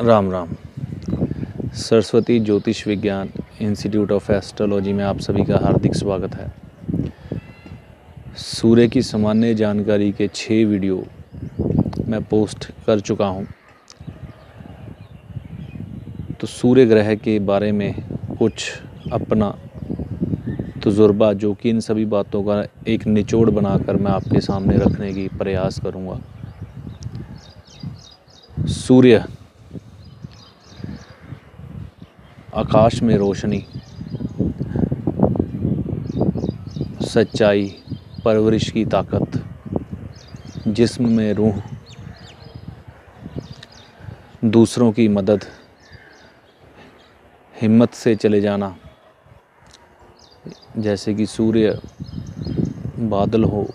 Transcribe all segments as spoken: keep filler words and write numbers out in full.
राम राम। सरस्वती ज्योतिष विज्ञान institute of astrology में आप सभी का हार्दिक स्वागत है। सूर्य की सामान्य जानकारी के छः वीडियो मैं पोस्ट कर चुका हूं। तो सूर्य ग्रह के बारे में कुछ अपना तजुर्बा, जो कि इन सभी बातों का एक निचोड़ बनाकर मैं आपके सामने रखने की प्रयास करूंगा। सूर्य आकाश में रोशनी, सच्चाई, परवरिश की ताकत, जिस्म में रूह, दूसरों की मदद, हिम्मत से चले जाना। जैसे कि सूर्य बादल हो,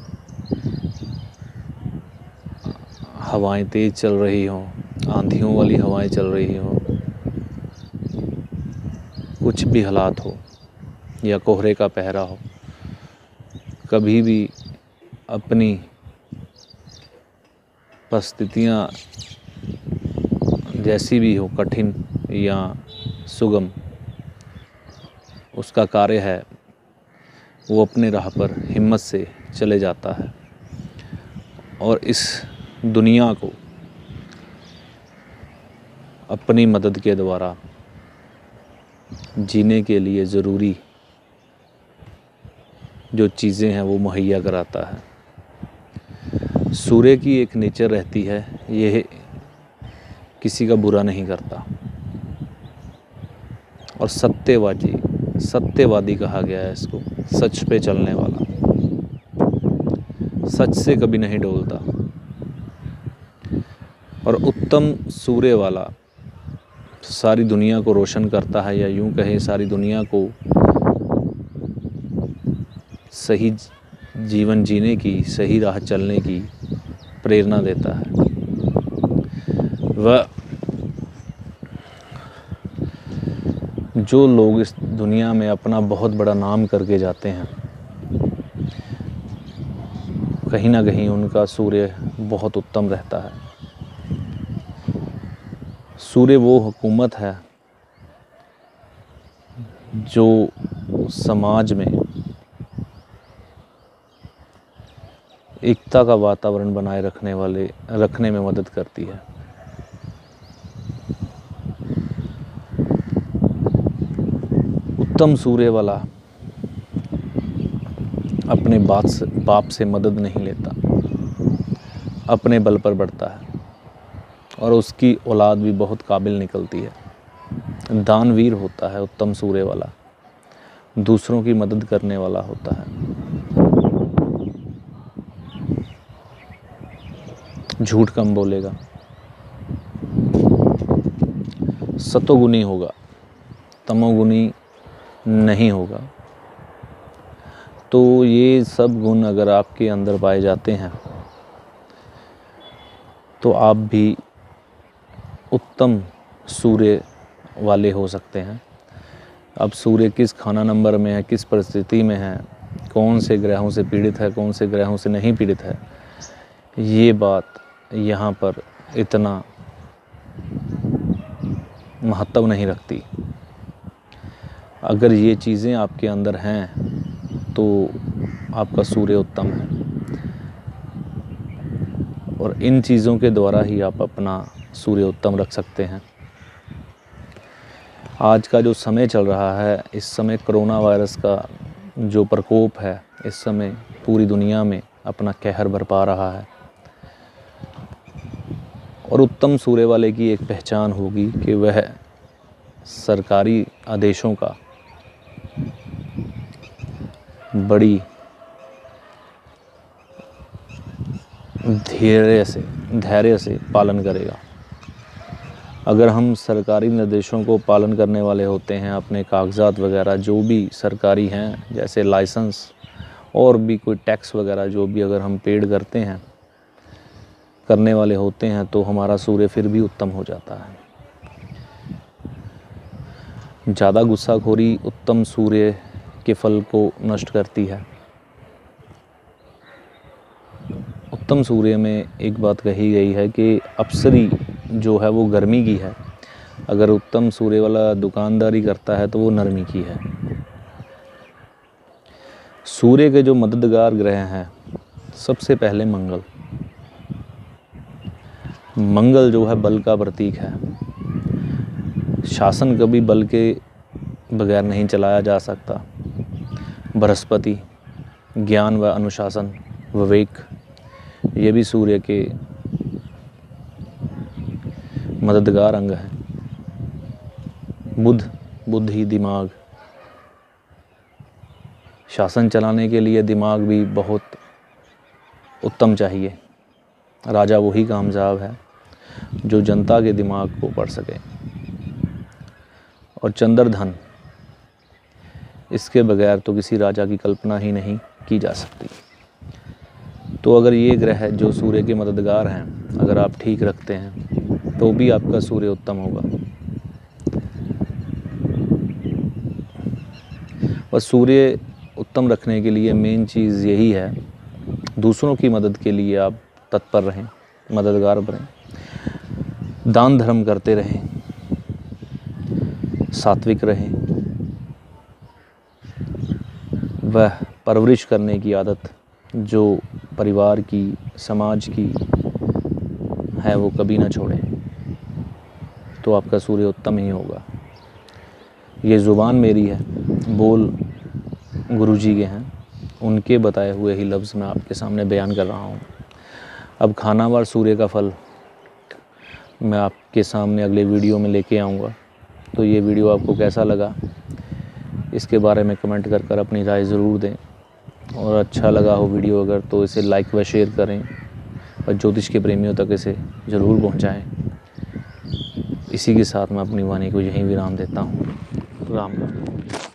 हवाएं तेज चल रही हों, आंधियों वाली हवाएं चल रही हों, कुछ भी हालात हो या कोहरे का पहरा हो, कभी भी अपनी परिस्थितियाँ जैसी भी हो, कठिन या सुगम, उसका कार्य है वो अपने राह पर हिम्मत से चले जाता है और इस दुनिया को अपनी मदद के द्वारा जीने के लिए ज़रूरी जो चीज़ें हैं वो मुहैया कराता है। सूर्य की एक नेचर रहती है, ये किसी का बुरा नहीं करता और सत्यवादी सत्यवादी कहा गया है इसको, सच पे चलने वाला, सच से कभी नहीं डोलता। और उत्तम सूर्य वाला सारी दुनिया को रोशन करता है, या यूं कहें सारी दुनिया को सही जीवन जीने की, सही राह चलने की प्रेरणा देता है। वह जो लोग इस दुनिया में अपना बहुत बड़ा नाम करके जाते हैं, कहीं ना कहीं उनका सूर्य बहुत उत्तम रहता है। सूर्य वो हुकूमत है जो समाज में एकता का वातावरण बनाए रखने वाले रखने में मदद करती है। उत्तम सूर्य वाला अपने बाप से बाप से मदद नहीं लेता, अपने बल पर बढ़ता है और उसकी औलाद भी बहुत काबिल निकलती है। दानवीर होता है उत्तम सूर्य वाला, दूसरों की मदद करने वाला होता है, झूठ कम बोलेगा, सतोगुणी होगा, तमोगुणी नहीं होगा। तो ये सब गुण अगर आपके अंदर पाए जाते हैं तो आप भी उत्तम सूर्य वाले हो सकते हैं। अब सूर्य किस खाना नंबर में है, किस परिस्थिति में है, कौन से ग्रहों से पीड़ित है, कौन से ग्रहों से नहीं पीड़ित है, ये बात यहाँ पर इतना महत्व नहीं रखती। अगर ये चीज़ें आपके अंदर हैं तो आपका सूर्य उत्तम है और इन चीज़ों के द्वारा ही आप अपना सूर्य उत्तम रख सकते हैं। आज का जो समय चल रहा है, इस समय कोरोना वायरस का जो प्रकोप है, इस समय पूरी दुनिया में अपना कहर बरपा रहा है और उत्तम सूर्य वाले की एक पहचान होगी कि वह सरकारी आदेशों का बड़ी धैर्य से धैर्य से पालन करेगा। अगर हम सरकारी निर्देशों को पालन करने वाले होते हैं, अपने कागजात वगैरह जो भी सरकारी हैं, जैसे लाइसेंस और भी कोई टैक्स वगैरह जो भी अगर हम पेड करते हैं करने वाले होते हैं, तो हमारा सूर्य फिर भी उत्तम हो जाता है। ज़्यादा गुस्साखोरी उत्तम सूर्य के फल को नष्ट करती है। उत्तम सूर्य में एक बात कही गई है कि अप्सरी जो है वो गर्मी की है, अगर उत्तम सूर्य वाला दुकानदारी करता है तो वो नरमी की है। सूर्य के जो मददगार ग्रह हैं, सबसे पहले मंगल। मंगल जो है बल का प्रतीक है। शासन कभी बल के बगैर नहीं चलाया जा सकता। बृहस्पति ज्ञान व अनुशासन, विवेक, ये भी सूर्य के मददगार अंग हैं। बुध बुद्धि, दिमाग। शासन चलाने के लिए दिमाग भी बहुत उत्तम चाहिए। राजा वही कामयाब है जो जनता के दिमाग को पढ़ सके। और चंद्रधन, इसके बगैर तो किसी राजा की कल्पना ही नहीं की जा सकती। तो अगर ये ग्रह जो सूर्य के मददगार हैं, अगर आप ठीक रखते हैं तो भी आपका सूर्य उत्तम होगा। और सूर्य उत्तम रखने के लिए मेन चीज़ यही है, दूसरों की मदद के लिए आप तत्पर रहें, मददगार बनें, दान धर्म करते रहें, सात्विक रहें। वह परवरिश करने की आदत जो परिवार की, समाज की है, वो कभी ना छोड़ें, तो आपका सूर्य उत्तम ही होगा। ये ज़ुबान मेरी है, बोल गुरुजी के हैं, उनके बताए हुए ही लफ्ज़ मैं आपके सामने बयान कर रहा हूँ। अब खानावार सूर्य का फल मैं आपके सामने अगले वीडियो में लेके आऊँगा। तो ये वीडियो आपको कैसा लगा, इसके बारे में कमेंट कर कर अपनी राय ज़रूर दें। और अच्छा लगा हो वीडियो अगर, तो इसे लाइक व शेयर करें और ज्योतिष के प्रेमियों तक इसे ज़रूर पहुँचाएँ। इसी के साथ मैं अपनी वाणी को यहीं विराम देता हूँ। राम राम।